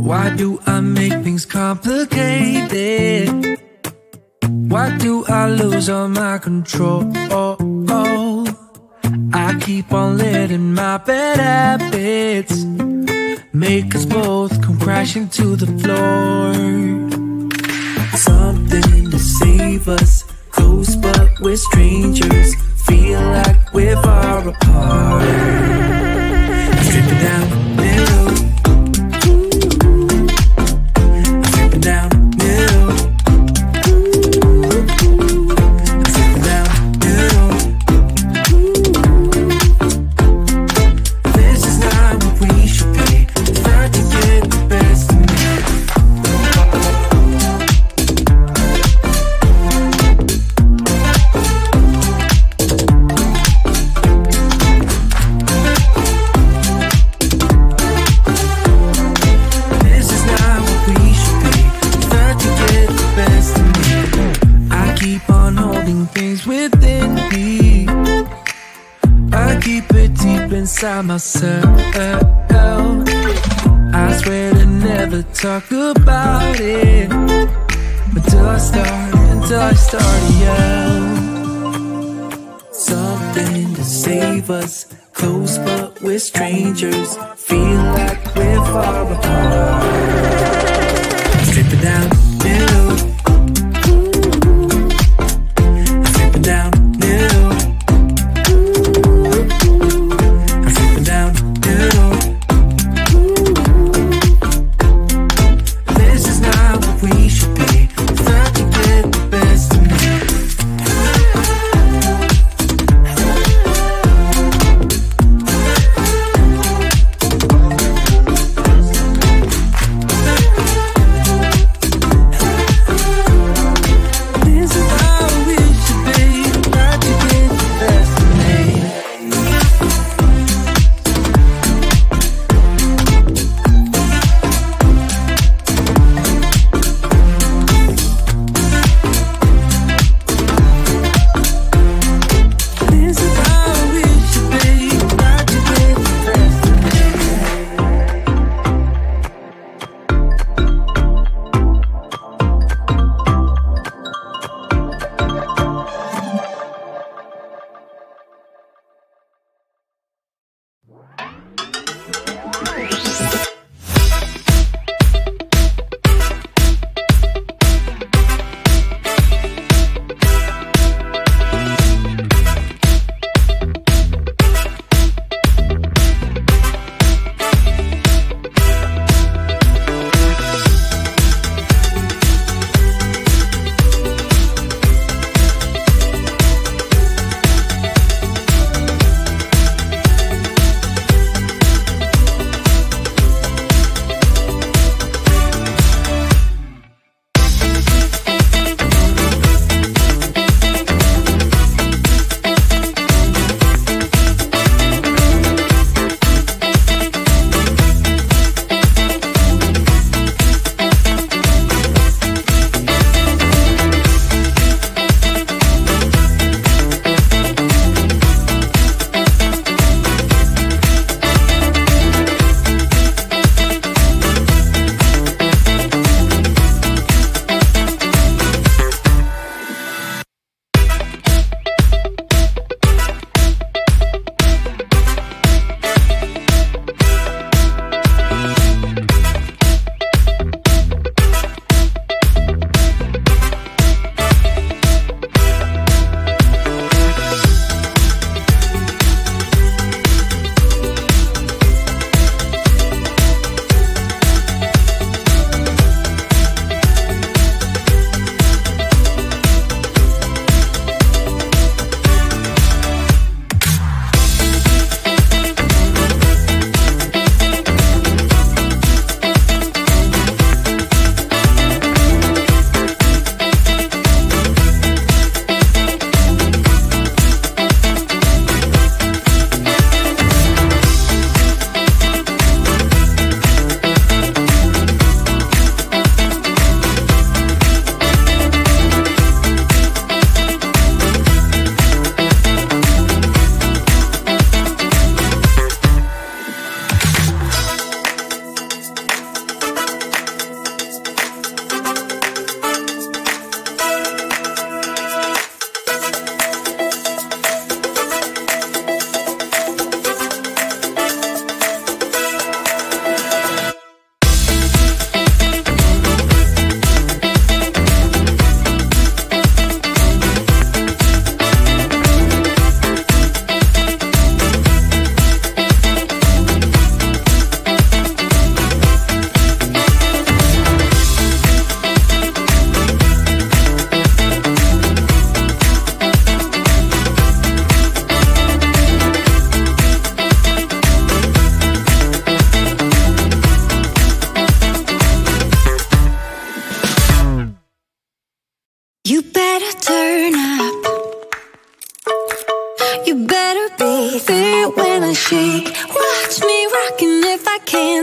Why do I make things complicated? Why do I lose all my control? I keep on letting my bad habits make us both come crashing to the floor. Something to save us, close but we're strangers. Feel like we're far apart. Stripping down the middle. Stripping down the middle. Stripping down the middle. This is not what we should be. Trying to get the best of me. Inside myself, I swear to never talk about it until I start to yell. Something to save us, close but we're strangers. Feel like we're far apart. Stripping down the middle. Stripping down the middle.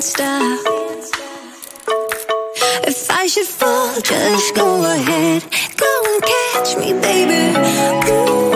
and stop. If I should fall, just go ahead. Go and catch me, baby. Ooh.